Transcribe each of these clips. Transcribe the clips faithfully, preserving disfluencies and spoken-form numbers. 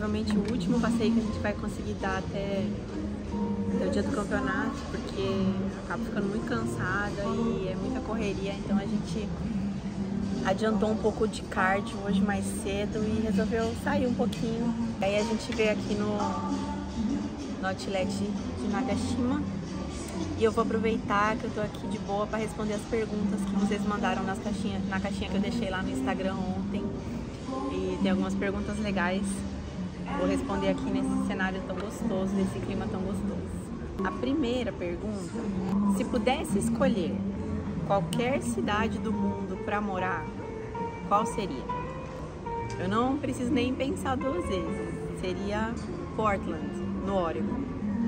provavelmente o último passeio que a gente vai conseguir dar até, até o dia do campeonato, porque eu acabo ficando muito cansada e é muita correria, então a gente adiantou um pouco de cardio hoje mais cedo e resolveu sair um pouquinho. Aí a gente veio aqui no, no outlet de Nagashima e eu vou aproveitar que eu tô aqui de boa para responder as perguntas que vocês mandaram nas caixinha, na caixinha que eu deixei lá no Instagram ontem. E tem algumas perguntas legais. Vou responder aqui nesse cenário tão gostoso, nesse clima tão gostoso. A primeira pergunta: se pudesse escolher qualquer cidade do mundo para morar, qual seria? Eu não preciso nem pensar duas vezes. Seria Portland, no Oregon.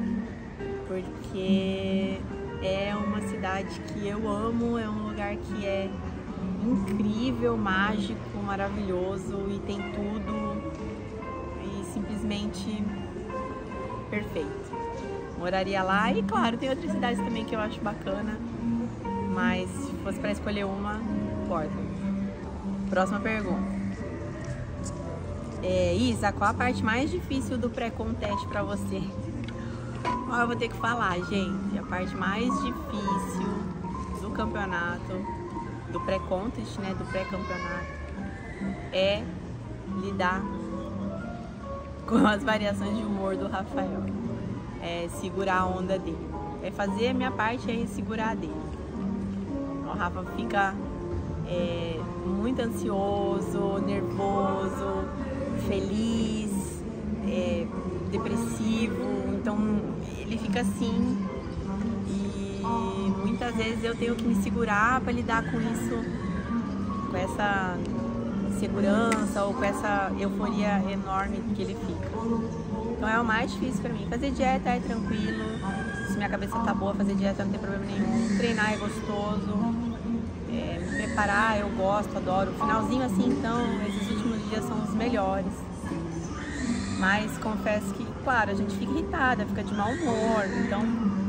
Porque é uma cidade que eu amo, é um lugar que é incrível, mágico, maravilhoso e tem tudo e simplesmente perfeito. Moraria lá e, claro, tem outras cidades também que eu acho bacana, mas se fosse para escolher uma, Portland. Próxima pergunta. É, Isa, qual a parte mais difícil do pré-contest para você? Oh, eu vou ter que falar, gente, a parte mais difícil do campeonato, do pré-contest, né, do pré-campeonato, é lidar com as variações de humor do Rafael, é segurar a onda dele, é fazer a minha parte, é segurar a dele. O Rafa fica é, muito ansioso, nervoso, feliz, é, depressivo, então ele fica assim e muitas vezes eu tenho que me segurar para lidar com isso, com essa insegurança ou com essa euforia enorme que ele fica. Então é o mais difícil para mim. Fazer dieta é tranquilo, se minha cabeça tá boa, fazer dieta não tem problema nenhum. Treinar é gostoso, é, me preparar eu gosto, adoro. O finalzinho assim, então, esses últimos dias são os melhores. Mas confesso que, claro, a gente fica irritada, fica de mau humor, então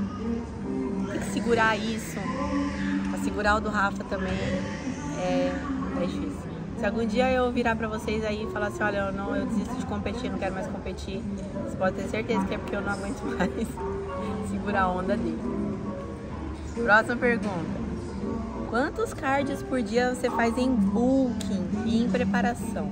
tem que segurar isso. Pra segurar o do Rafa também é, é difícil. Se algum dia eu virar pra vocês aí e falar assim, olha, eu, não, eu desisto de competir, não quero mais competir, você pode ter certeza que é porque eu não aguento mais segurar a onda dele. Próxima pergunta. Quantos cardios por dia você faz em bulking e em preparação?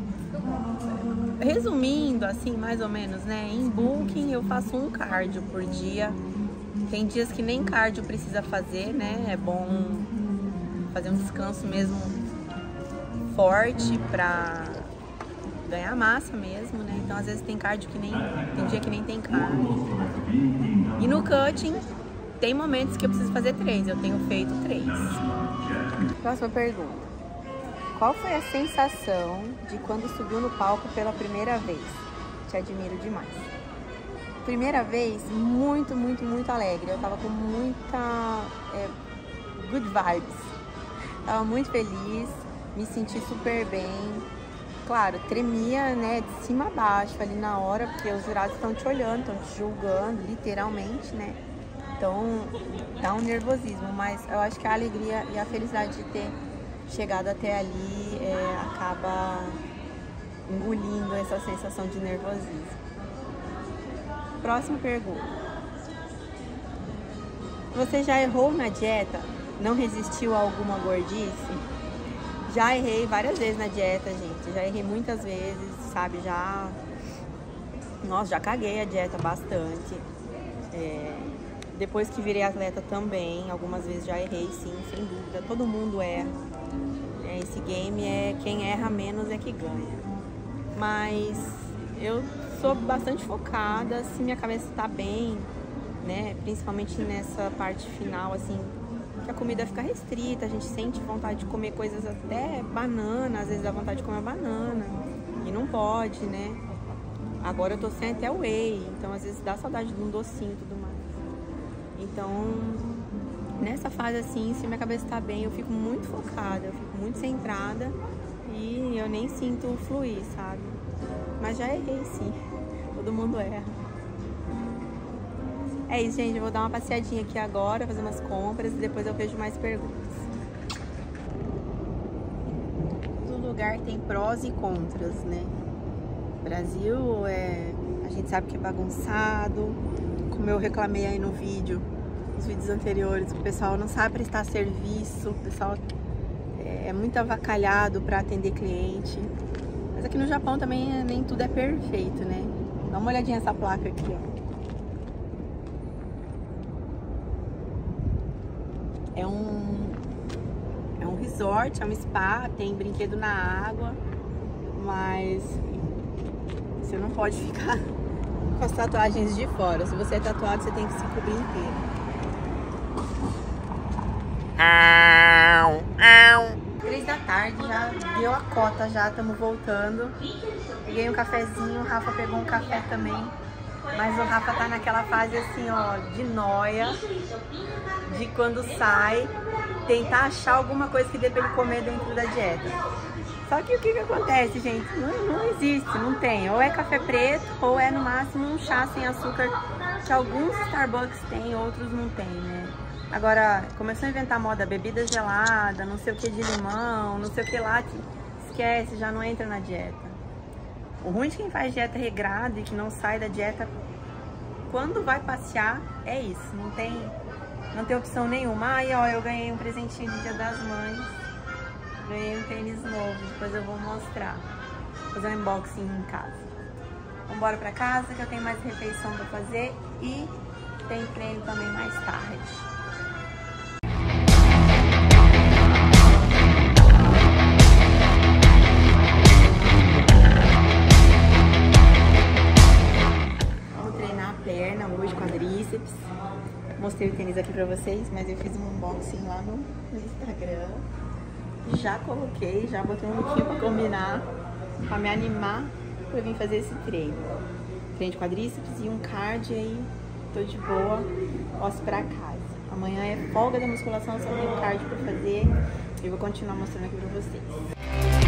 Resumindo, assim, mais ou menos, né? Em bulking eu faço um cardio por dia. Tem dias que nem cardio precisa fazer, né? É bom fazer um descanso mesmo forte pra ganhar massa mesmo, né? Então às vezes tem cardio que nem... tem dia que nem tem cardio. E no cutting tem momentos que eu preciso fazer três. Eu tenho feito três. Próxima pergunta. Qual foi a sensação de quando subiu no palco pela primeira vez? Te admiro demais. Primeira vez, muito, muito, muito alegre. Eu tava com muita é, good vibes. Tava muito feliz, me senti super bem. Claro, tremia, né, de cima a baixo ali na hora, porque os jurados estão te olhando, estão te julgando, literalmente, né? Então, dá um nervosismo, mas eu acho que a alegria e a felicidade de ter chegado até ali é, acaba engolindo essa sensação de nervosismo. Próxima pergunta. Você já errou na dieta? Não resistiu a alguma gordice? Já errei várias vezes na dieta, gente. Já errei muitas vezes, sabe? Já... Nossa, já caguei a dieta bastante. É... Depois que virei atleta também, algumas vezes já errei, sim, sem dúvida. Todo mundo erra. Esse game é quem erra menos é que ganha. Mas eu sou bastante focada, se minha cabeça tá bem, né? Principalmente nessa parte final, assim, que a comida fica restrita, a gente sente vontade de comer coisas, até banana, às vezes dá vontade de comer banana. E não pode, né? Agora eu tô sem até whey, então às vezes dá saudade de um docinho e tudo mais. Então, nessa fase assim, se minha cabeça tá bem, eu fico muito focada, eu fico muito centrada e eu nem sinto fluir, sabe? Mas já errei, sim. Todo mundo erra. É isso, gente. Eu vou dar uma passeadinha aqui agora, fazer umas compras e depois eu vejo mais perguntas. Todo lugar tem prós e contras, né? Brasil, é, a gente sabe que é bagunçado, como eu reclamei aí no vídeo, nos vídeos anteriores, o pessoal não sabe prestar serviço, o pessoal é, é muito avacalhado para atender cliente. Mas aqui no Japão também nem tudo é perfeito, né? Dá uma olhadinha nessa placa aqui, ó. É um, é um resort, é um spa, tem brinquedo na água, mas você não pode ficar com as tatuagens de fora. Se você é tatuado, você tem que se cobrir inteiro. Três da tarde, já deu a cota, já estamos voltando. Peguei um cafezinho, o Rafa pegou um café também. Mas o Rafa tá naquela fase assim, ó, de noia, de quando sai, tentar achar alguma coisa que dê pra ele comer dentro da dieta. Só que o que que acontece, gente? Não, não existe, não tem. Ou é café preto, ou é no máximo um chá sem açúcar, que alguns Starbucks tem, outros não tem, né? Agora, começou a inventar moda, bebida gelada, não sei o que de limão, não sei o que lá, que esquece, já não entra na dieta. O ruim de quem faz dieta regrada e que não sai da dieta, quando vai passear, é isso. Não tem, não tem opção nenhuma. Aí, ó, eu ganhei um presentinho de Dia das Mães. Ganhei um tênis novo, depois eu vou mostrar. Vou fazer um unboxing em casa. Vamos embora pra casa, que eu tenho mais refeição pra fazer e tem treino também mais tarde. Perna hoje, quadríceps. Mostrei o tênis aqui pra vocês, mas eu fiz um unboxing lá no, no Instagram. Já coloquei, já botei um lookinho pra combinar, pra me animar pra vir fazer esse treino. Treino de quadríceps e um card aí, tô de boa, posso ir pra casa. Amanhã é folga da musculação, só tenho um card pra fazer e vou continuar mostrando aqui pra vocês.